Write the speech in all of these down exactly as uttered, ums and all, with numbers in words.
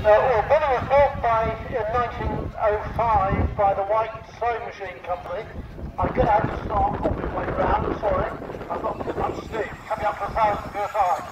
well, Billy was built by, in nineteen oh five by the White Sewing Machine Company. I'm going to have to start on my way round, sorry. I've got too much steam. Coming up to a thousand P S I.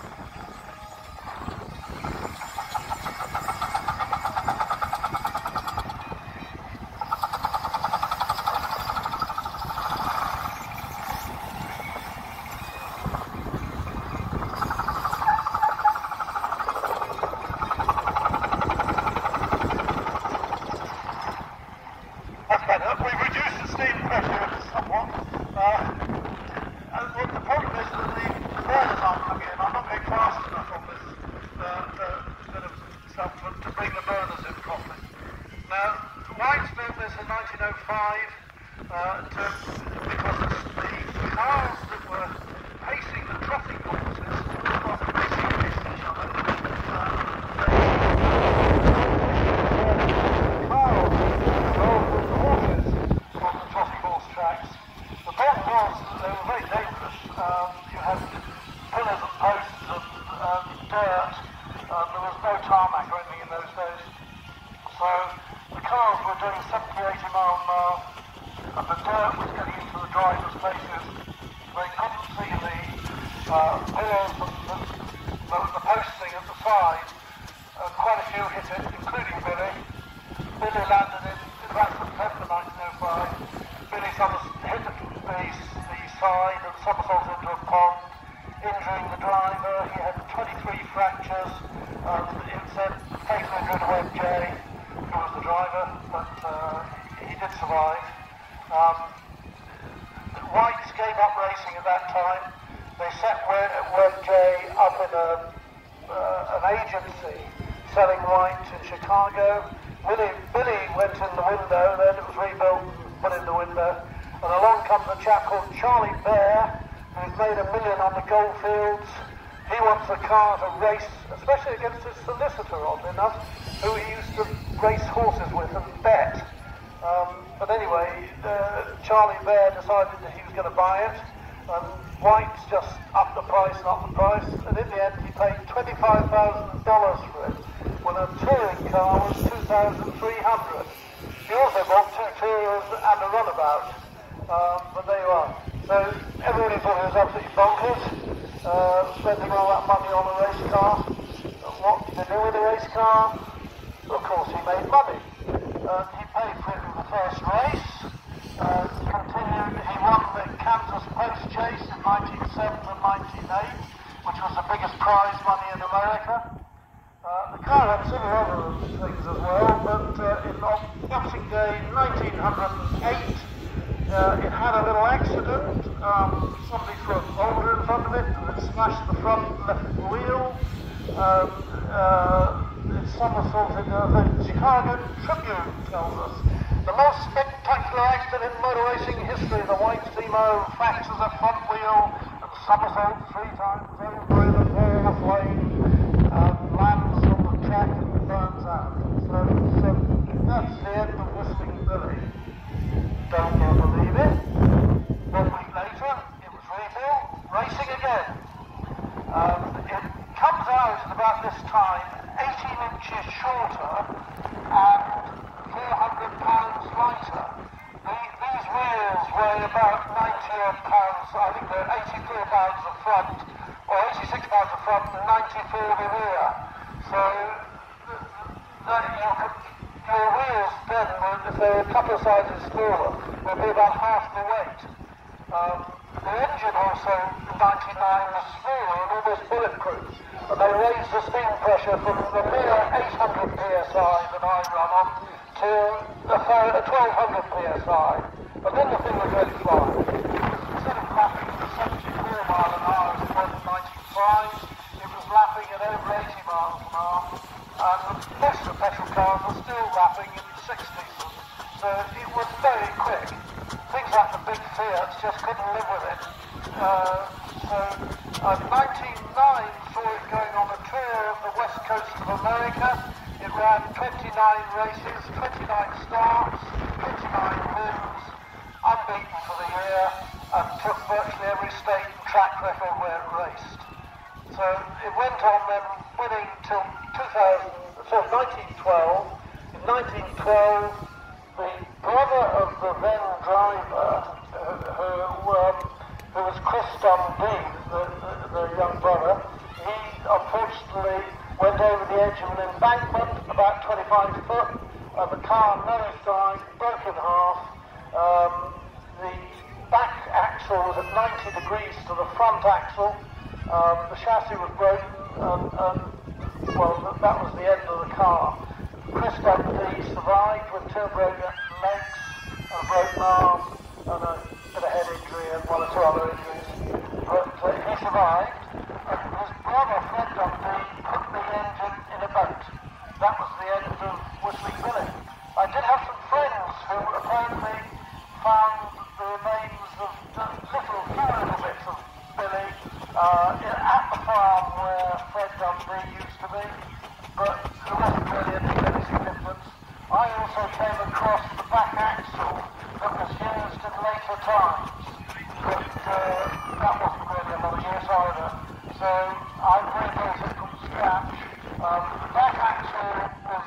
sorry, nineteen twelve. In nineteen twelve, the brother of the then driver, who, who, um, who was Chris Dundee, the, the, the young brother, he unfortunately went over the edge of an embankment about twenty-five foot, and the car nosedived, broke in half. Um, the back axle was at ninety degrees to the front axle. Um, the chassis was broken, and, and well, that was the end of the car. Chris Dundee survived with two broken legs, and a broken arm, and a bit of head injury, and one or two other injuries. But uh, he survived, and his brother, Fred Dundee, put the engine in a boat. That was the end of Whistling Billy. I did have some friends who apparently found the remains of little, few little bits of Billy uh, at the farm where Fred Dundee used to be, but there wasn't really any, any significance. I also came across the back axle that was used in later times, but uh, that wasn't really a lot of use either. So I rebuilt it from scratch. Um, the back axle was,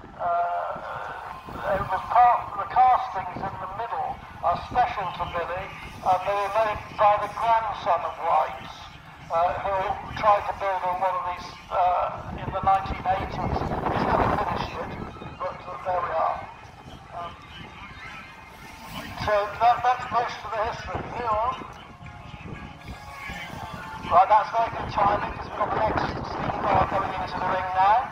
uh, it was part, the castings in the middle are special to Billy, and they were made by the grandson of Wright's, uh, who tried to build on one of these uh, in the nineteen eighties. He's never finished it, but uh, there we are. Um, so that, that's most of the history. Here on. Right, that's very good timing, because we've got the next steam car coming into the ring now.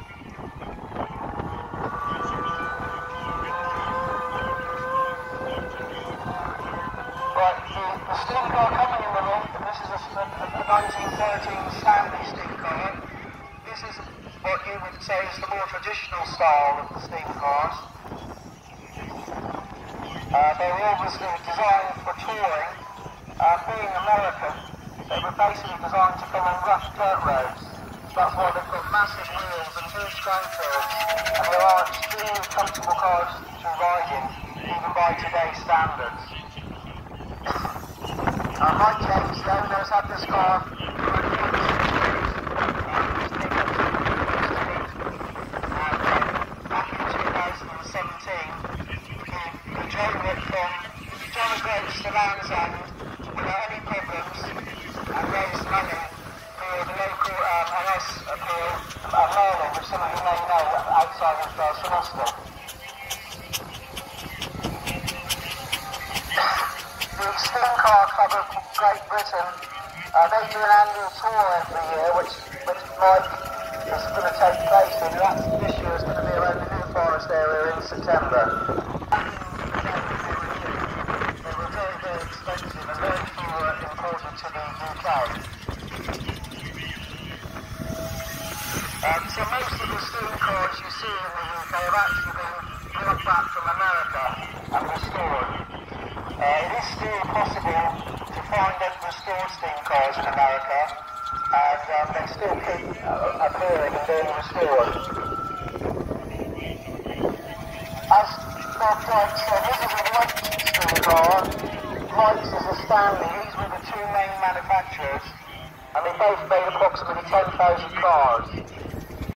Right, the, the steam car coming in the ring, and this is a, a, a nineteen thirteen Stanley steam car. This is what you would say is the more traditional style of the steam cars. Uh, they were obviously designed for touring, uh, being American. They were basically designed to come on rough dirt roads. That's why they've got massive wheels and huge crankworks, and they are extremely comfortable cars to ride in, even by today's standards. Uh, Mike James, the owners, had this car for back in two thousand seventeen. He, he drove it from John O'Groats to Land's End without any problems, and raised money for the local um, N S appeal at Merlin, which some of you may know outside of uh, St Austell. The Steam Car Club of Great Britain, uh, they do an annual tour every year, which, which Mike is going to take place in. That's, this year is going to be around the New Forest area in September. They were very, very expensive, and very few were imported to the U K. Um, so most of the steam cars you see in the U K have actually been brought back from America and restored. Uh, it is still possible to find restored steam cars in America, and um, they still keep uh, appearing and being restored. As Bob Wright said, this is a Wright steam car. Wright's is a Stanley. These were the two main manufacturers, and they both made approximately ten thousand cars.